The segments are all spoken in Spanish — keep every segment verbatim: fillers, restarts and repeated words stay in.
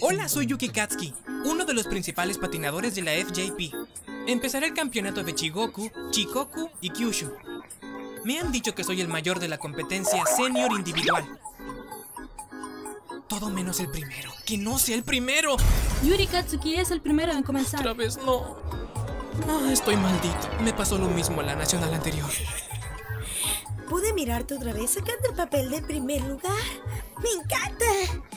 Hola, soy Yuki Katsuki, uno de los principales patinadores de la F J P. Empezaré el campeonato de Chigoku, Shikoku y Kyushu. Me han dicho que soy el mayor de la competencia senior individual. Todo menos el primero. ¡Que no sea el primero! Yuri Katsuki es el primero en comenzar. Otra vez no. Ah, estoy maldito. Me pasó lo mismo en la nacional anterior. ¿Pude mirarte otra vez sacando el papel de primer lugar? ¡Me encanta!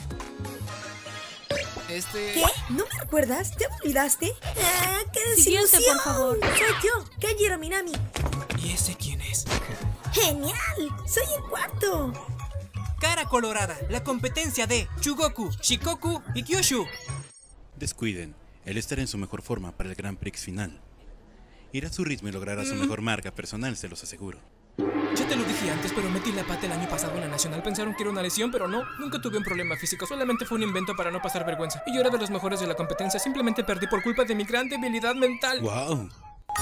Este... ¿Qué? ¿No me recuerdas? ¿Te olvidaste? ¡Ah, qué Siguiente, desilusión! por favor. Soy yo, Kajiro Minami. ¿Y ese quién es? ¡Genial! ¡Soy el cuarto! Cara colorada, la competencia de Chugoku, Shikoku y Kyushu. Descuiden, él estará en su mejor forma para el Grand Prix final. Irá a su ritmo y logrará su mejor marca personal, se los aseguro. Ya te lo dije antes, pero metí la pata el año pasado en la nacional. Pensaron que era una lesión, pero no. Nunca tuve un problema físico, solamente fue un invento para no pasar vergüenza. Y yo era de los mejores de la competencia, simplemente perdí por culpa de mi gran debilidad mental. ¡Wow!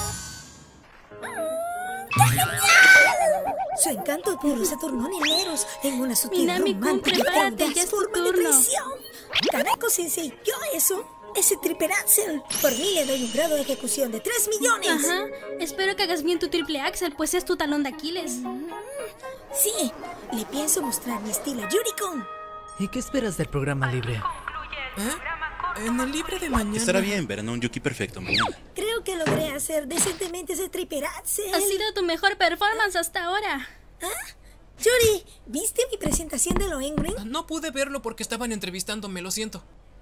Su encanto puro se tornó en Eros, en una sutil Minami-kun, romántica y prepárate, audaz ya es tu forma de turno. traición. Kaneko-sensei, ¿yo eso? Ese triple axel. Por mí le doy un grado de ejecución de tres millones. Ajá. Espero que hagas bien tu triple axel, pues es tu talón de Aquiles. Sí, le pienso mostrar mi estilo a Yuri-kun. ¿Y qué esperas del programa libre? ¿Eh? En el libre de mañana... Estará bien, verán a un Yuki perfecto mañana. Creo que logré hacer decentemente ese triple axel. Ha sido tu mejor performance hasta ahora. ¿Ah? Yuri, ¿viste mi presentación de Lohengrin? No pude verlo porque estaban entrevistándome, lo siento.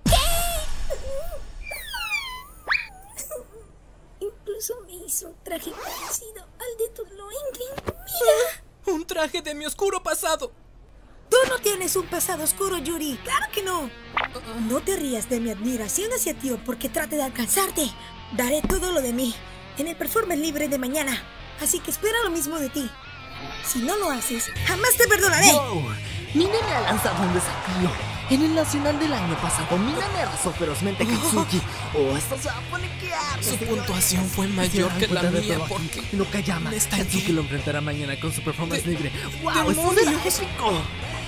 Incluso me hizo un traje parecido al de tu Lohengrin. ¡Mira! Un traje de mi oscuro pasado. Tú no tienes un pasado oscuro, Yuri. ¡Claro que no! No te rías de mi admiración hacia ti o porque trate de alcanzarte. Daré todo lo de mí en el performance libre de mañana. Así que espera lo mismo de ti. Si no lo haces, jamás te perdonaré. ¡Wow! Minami ha lanzado un desafío. En el nacional del año pasado, Minami arrasó ferozmente a Katsuki. Oh, esto se va a poner que arde. Su puntuación fue mayor que la mía porque... No Kayama. me estallé. Katsuki lo enfrentará mañana con su performance De- libre. ¡Wow! ¡Es un ¡Demonios! épico!